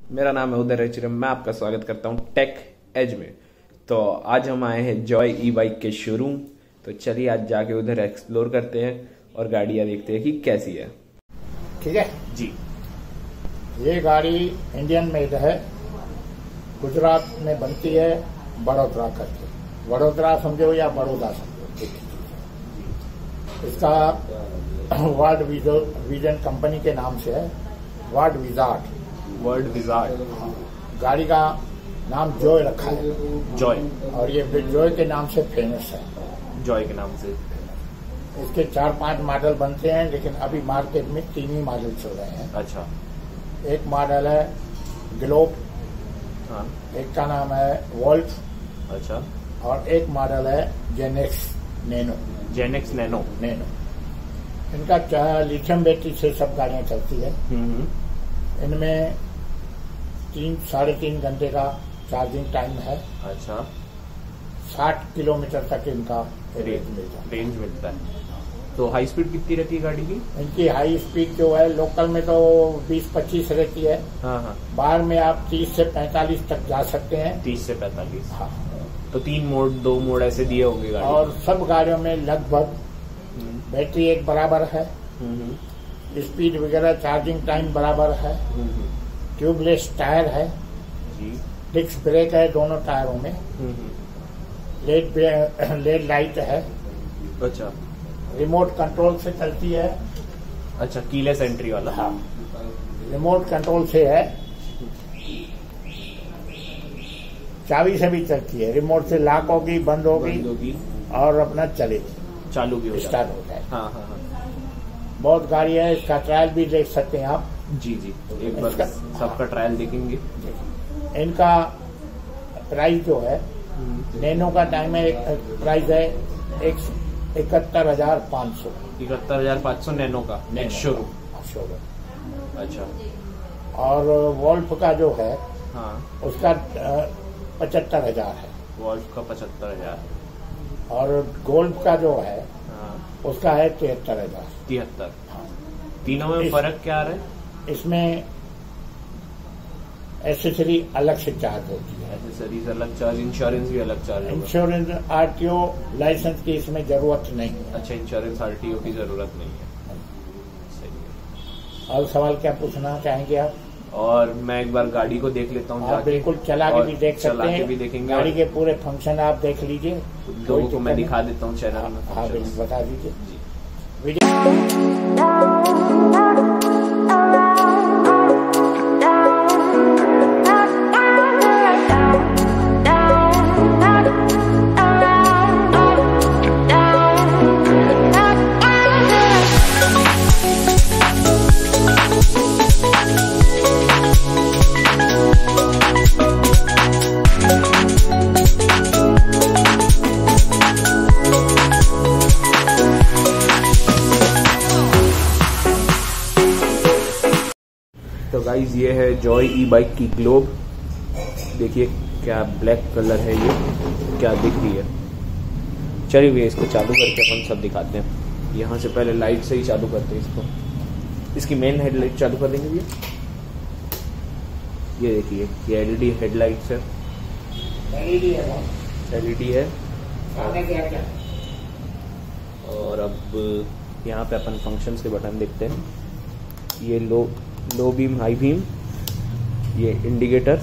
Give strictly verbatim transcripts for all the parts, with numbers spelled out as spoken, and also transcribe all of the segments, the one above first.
मेरा नाम है उदय रचिरम। मैं आपका स्वागत करता हूं टेक एज में। तो आज हम आए हैं जॉय ई बाइक के शोरूम। तो चलिए आज जाके उधर एक्सप्लोर करते हैं और गाड़ियां देखते हैं कि कैसी है। ठीक है जी। ये गाड़ी इंडियन मेड है, गुजरात में बनती है, बड़ोदरा करके। बड़ोदरा समझो या बड़ौदा समझो, एक ही चीज है। इसका वर्ल्ड विजन कंपनी के नाम से है, वर्ल्ड विजार्ड। वर्ल्ड विजार्ड गाड़ी का नाम जॉय रखा है, जॉय, और ये जॉय के नाम से फेमस है। जॉय के नाम से इसके चार पांच मॉडल बनते हैं, लेकिन अभी मार्केट में तीन ही मॉडल चल रहे हैं। अच्छा। एक मॉडल है ग्लोब, हाँ। एक का नाम है वोल्फ, अच्छा। और एक मॉडल है Gen X Nano. Gen X Nano Nano इनका लिथियम बैटरी से सब गाड़ियां चलती है। हम्म। इनमें तीन साढ़े तीन घंटे का चार्जिंग टाइम है। अच्छा। साठ किलोमीटर तक इनका रेंज मिलता है रेंज मिलता है। तो हाई स्पीड कितनी रहती है गाड़ी की? इनकी हाई स्पीड जो है लोकल में तो बीस पच्चीस रहती है। हाँ हाँ। बाहर में आप तीस से पैंतालीस तक जा सकते हैं। तीस से पैंतालीस। हाँ। तो तीन मोड दो मोड ऐसे दिए होंगे गाड़ी। और सब गाड़ियों में लगभग बैटरी एक बराबर है, हम्म। स्पीड वगैरह चार्जिंग टाइम बराबर है, हम्म। ट्यूबलेस टायर है, जी। डिस्क ब्रेक है दोनों टायरों में, हम्म। लेड लेड लाइट है, अच्छा। रिमोट कंट्रोल से चलती है। अच्छा, कीलेस एंट्री वाला। हाँ, रिमोट कंट्रोल से है, चाबी से भी चलती है। रिमोट से लॉक होगी, बंद होगी, बंद होगी और अपना चलेगी, चालू भी हो स्टार्ट हो जाए। हाँ हाँ हाँ। बहुत गाड़ी है, इसका ट्रायल भी देख सकते हैं आप। जी जी, एक बार इसका- सबका ट्रायल देखेंगे। इनका प्राइस जो है, नैनो का टाइम है, प्राइस है एक इकहत्तर हजार पाँच सौ इकहत्तर हजार पाँच सौ नैनो का नेक्स्ट शोरूम। शोरूम। अच्छा। और वोल्फ का जो है हाँ। उसका पचहत्तर हजार है, वॉल्फ का पचहत्तर हजार और गोल्फ का जो है हाँ उसका है तिहत्तर हजार। तिहत्तर। हाँ। तीनों में इस- फर्क क्या आ रहा है? इसमें एसेसरी अलग से चार्ज होती है। एसेसरीज अलग चार्ज, इंश्योरेंस भी अलग चार्ज होगा। इंश्योरेंस आरटीओ लाइसेंस की इसमें जरूरत नहीं है। अच्छा, इंश्योरेंस आरटीओ की जरूरत नहीं है। सही है। और सवाल क्या पूछना चाहेंगे आप? और मैं एक बार गाड़ी को देख लेता हूँ आप जाके। बिल्कुल चला के और भी देख चला सकते के हैं, भी देखेंगे। गाड़ी और के पूरे फंक्शन आप देख लीजिए। लोगों को मैं दिखा देता हूँ चैनल में। हाँ बिल्कुल, बता दीजिए। जी। वीडियो तो गाइज ये है जॉय ई बाइक की ग्लोब। देखिए क्या ब्लैक कलर है, ये क्या दिख रही है। चलिए भैया इसको चालू करके अपन सब दिखाते हैं। यहाँ से पहले लाइट से ही चालू करते हैं इसको। इसकी मेन हेडलाइट चालू कर देंगे भैया। ये देखिए ये एलईडी हेडलाइट्स है, एलईडी है। एलईडी है। आगे क्या क्या? और अब यहाँ पे अपन फंक्शंस के बटन देखते हैं। ये लो लो बीम, हाई बीम, ये इंडिकेटर्स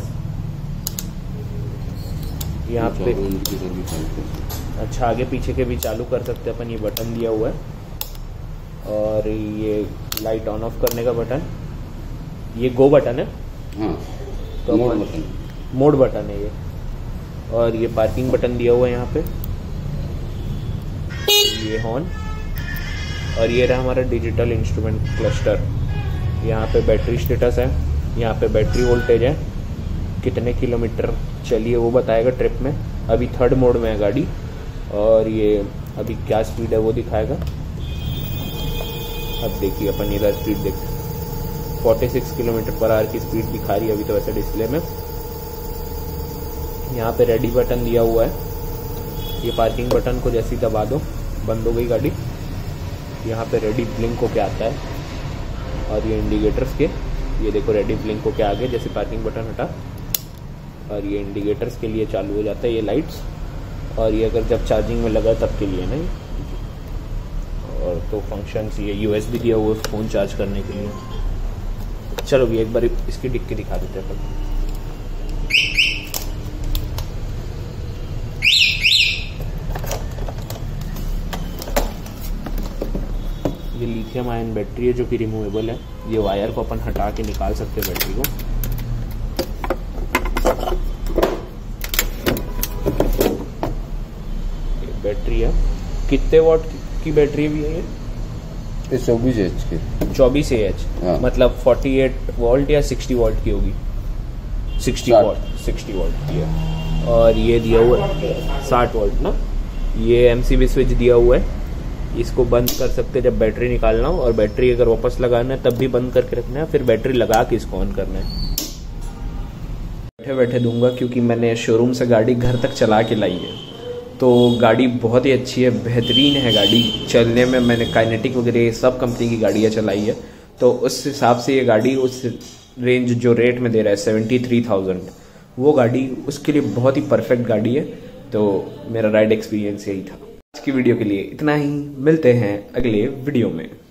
यहाँ पे। अच्छा, आगे पीछे के भी चालू कर सकते हैं अपन, ये बटन दिया हुआ है। और ये लाइट ऑन ऑफ करने का बटन, ये गो बटन है। हाँ, तो मोड अपन- बटन। मोड बटन है ये। और ये पार्किंग बटन दिया हुआ है यहाँ पे, ये हॉर्न। और ये रहा हमारा डिजिटल इंस्ट्रूमेंट क्लस्टर। यहाँ पे बैटरी स्टेटस है, यहाँ पे बैटरी वोल्टेज है, कितने किलोमीटर चली है वो बताएगा ट्रिप में। अभी थर्ड मोड में है गाड़ी, और ये अभी क्या स्पीड है वो दिखाएगा। अब देखिए अपन इधर स्पीड देखते हैं, छियालीस किलोमीटर पर आवर की स्पीड दिखा रही है अभी तो वैसे डिस्प्ले में। यहाँ पे रेडी बटन दिया हुआ है, ये पार्किंग बटन को जैसे ही दबा दो बंद हो गई गाड़ी। यहाँ पे रेडी ब्लिंक होके आता है, और ये इंडिकेटर्स के ये देखो रेडी ब्लिंक को क्या आगे जैसे पार्किंग बटन हटा, और ये इंडिकेटर्स के लिए चालू हो जाता है ये लाइट्स, और ये अगर जब चार्जिंग में लगा तब के लिए नहीं। और तो फंक्शंस ये यूएसबी दिया हुआ फ़ोन चार्ज करने के लिए। चलो भी एक बार इसकी डिक्की दिखा देते हैं अपन। ये लिथियम आयन बैटरी है जो कि रिमूवेबल है। ये वायर को अपन हटा के निकाल सकते हैं बैटरी को। ये बैटरी है, कितने वॉट की बैटरी भी है ये? ये चौबीस एच की। चौबीस एच हाँ। मतलब अड़तालीस वोल्ट या साठ वोल्ट की होगी। साठ वोल्ट साठ वोल्ट की है। और ये दिया हुआ है साठ वोल्ट ना। ये एमसीबी स्विच दिया हुआ है, इसको बंद कर सकते हैं जब बैटरी निकालना हो, और बैटरी अगर वापस लगाना है तब भी बंद करके रखना है, फिर बैटरी लगा के इसको ऑन करना है। बैठे बैठे दूंगा क्योंकि मैंने शोरूम से गाड़ी घर तक चला के लाई है, तो गाड़ी बहुत ही अच्छी है, बेहतरीन है गाड़ी चलने में। मैंने काइनेटिक वगैरह सब कंपनी की गाड़ियाँ चलाई है, तो उस हिसाब से ये गाड़ी उस रेंज जो रेट में दे रहा है सेवेंटी थ्री थाउजेंड, वो गाड़ी उसके लिए बहुत ही परफेक्ट गाड़ी है। तो मेरा राइड एक्सपीरियंस यही था। आज की वीडियो के लिए इतना ही, मिलते हैं अगले वीडियो में।